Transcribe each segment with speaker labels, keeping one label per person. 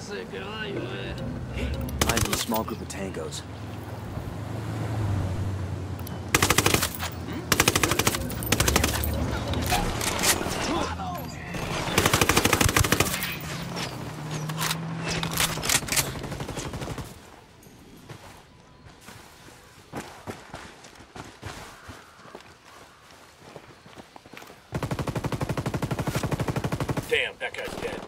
Speaker 1: Mine's in a small group of tangos.
Speaker 2: Damn, that guy's dead.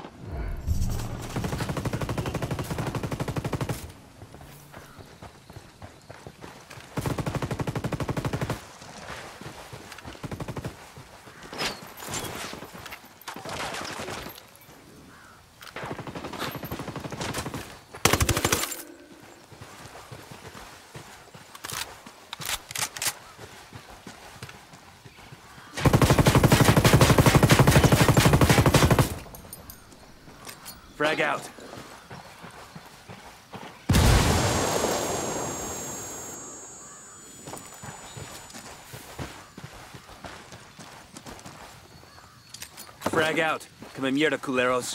Speaker 1: Frag out. Frag out. Come mierda, culeros.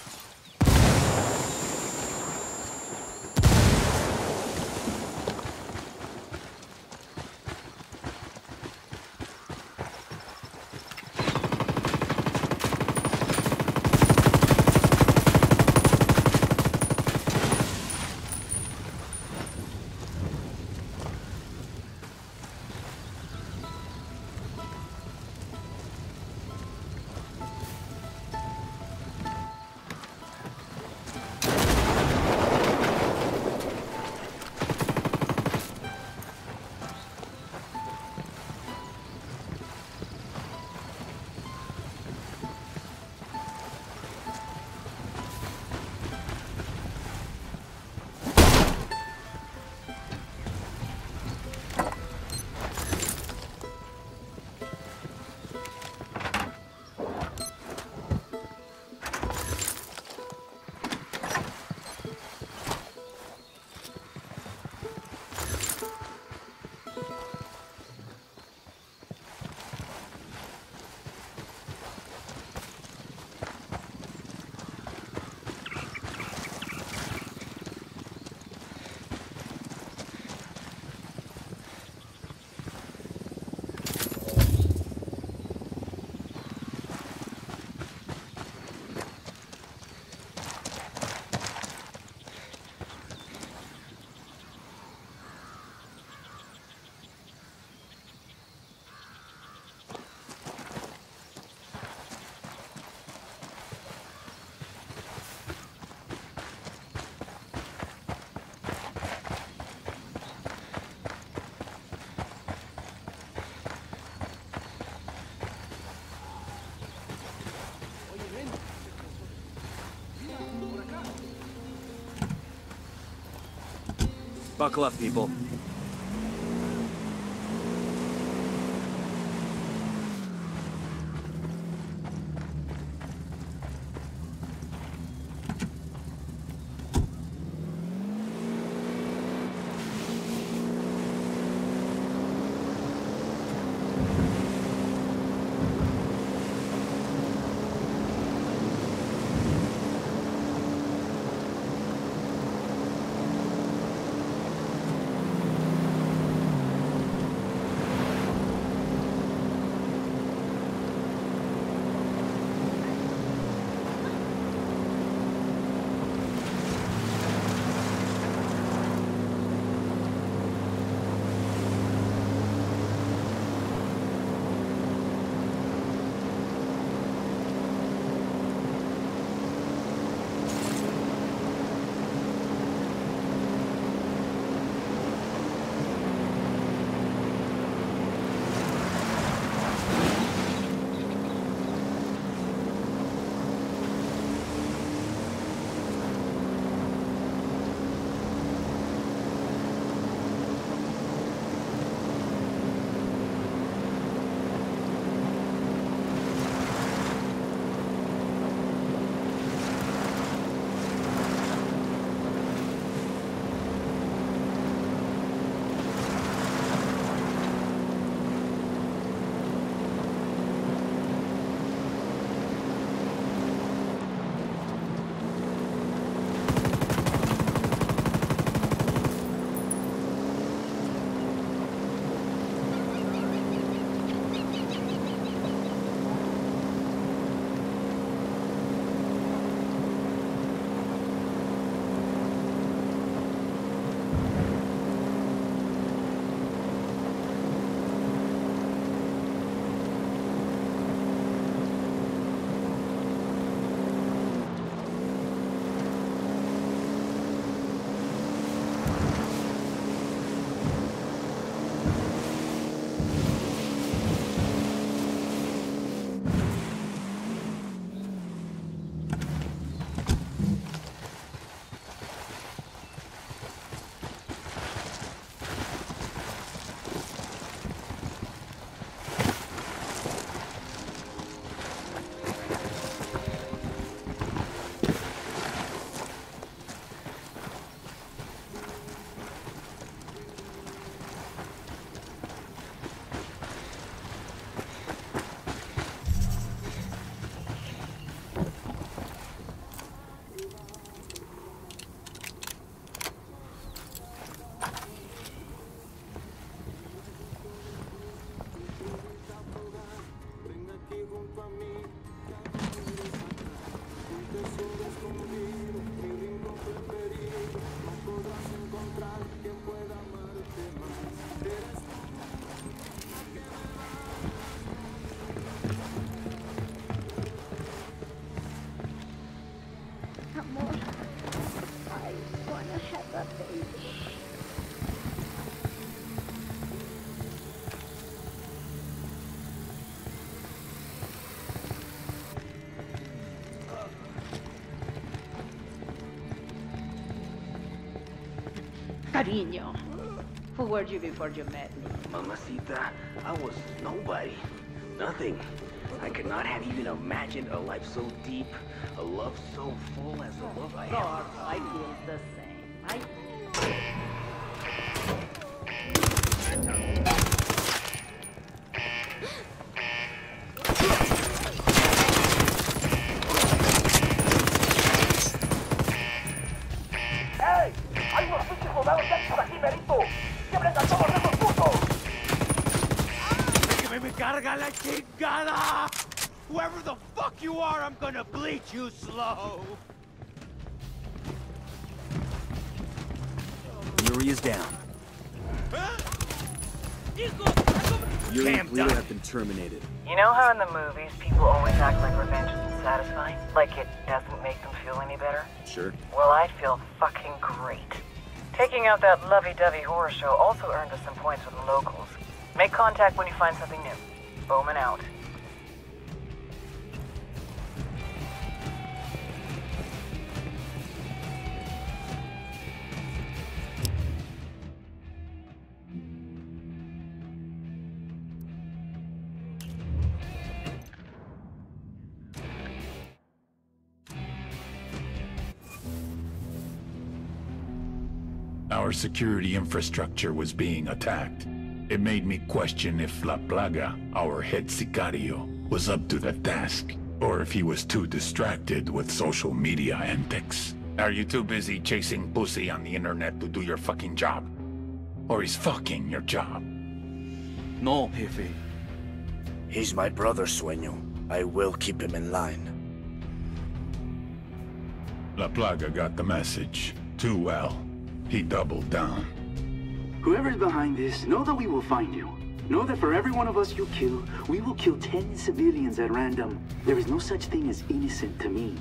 Speaker 1: Buckle up, people.
Speaker 3: Cariño, who were you before you met me?
Speaker 4: Mamacita, I was nobody. Nothing. I could not have even imagined a life so deep, a love so full as the love I have.
Speaker 3: Lord, I feel the same.
Speaker 4: ¡Hey! ¡Hay unos pinches soldados yankees aquí, merito! ¡Quiebren a todos esos putos!
Speaker 5: ¡Que me carga la chingada! Whoever the fuck you are, I'm gonna bleach you slow!
Speaker 1: Yuri is down. Yuri and Leader have been terminated.
Speaker 6: You know how in the movies people always act like revenge isn't satisfying? Like it doesn't make them feel any better?
Speaker 1: Sure.
Speaker 6: Well, I feel fucking great. Taking out that lovey-dovey horror show also earned us some points with the locals. Make contact when you find something new. Bowman out.
Speaker 7: Our security infrastructure was being attacked. It made me question if La Plaga, our head sicario, was up to the task, or if he was too distracted with social media antics. Are you too busy chasing pussy on the internet to do your fucking job? Or is fucking your job?
Speaker 1: No, Jefe.
Speaker 4: He's my brother, Sueño. I will keep him in line.
Speaker 7: La Plaga got the message. Too well. He doubled down.
Speaker 8: Whoever's behind this, know that we will find you. Know that for every one of us you kill, we will kill 10 civilians at random. There is no such thing as innocent to me.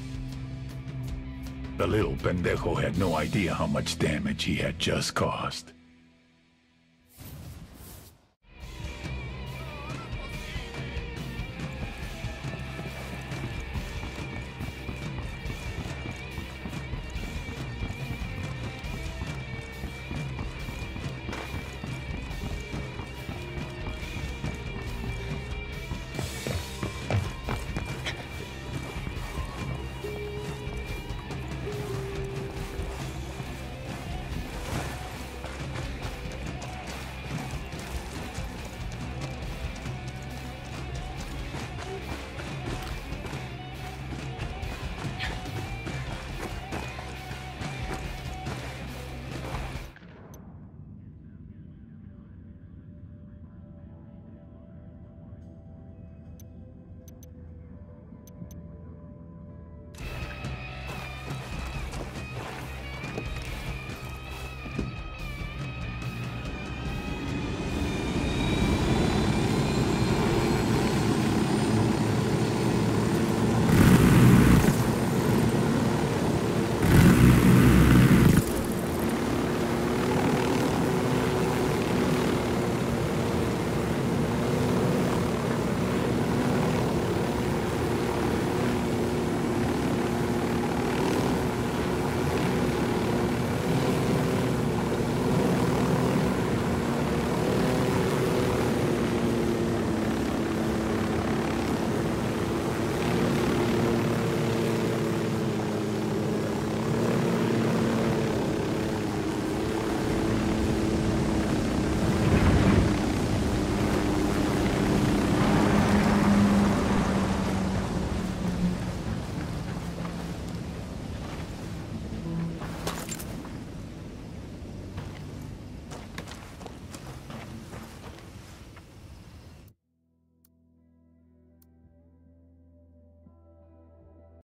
Speaker 7: The little pendejo had no idea how much damage he had just caused.